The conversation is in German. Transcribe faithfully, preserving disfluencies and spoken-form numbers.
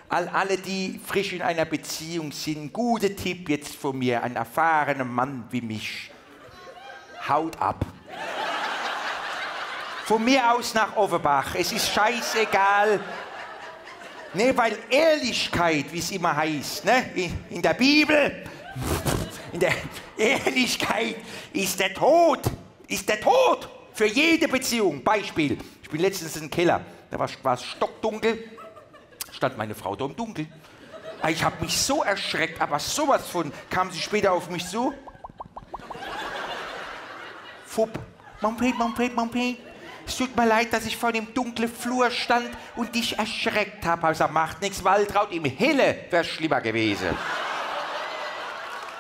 All, alle, die frisch in einer Beziehung sind, guter Tipp jetzt von mir, ein erfahrener Mann wie mich. Haut ab. Von mir aus nach Offenbach, es ist scheißegal. Ne, weil Ehrlichkeit, wie es immer heißt, ne, in der Bibel, in der Ehrlichkeit ist der Tod, ist der Tod für jede Beziehung. Beispiel, ich bin letztens in den Keller, da war, war es stockdunkel, stand meine Frau da im Dunkeln. Ich habe mich so erschreckt, aber sowas von, kam sie später auf mich zu. Fupp, Mampet, Mampet, Mampet. Es tut mir leid, dass ich vor dem dunklen Flur stand und dich erschreckt habe. Also macht nichts, Waltraud, im Helle wäre schlimmer gewesen.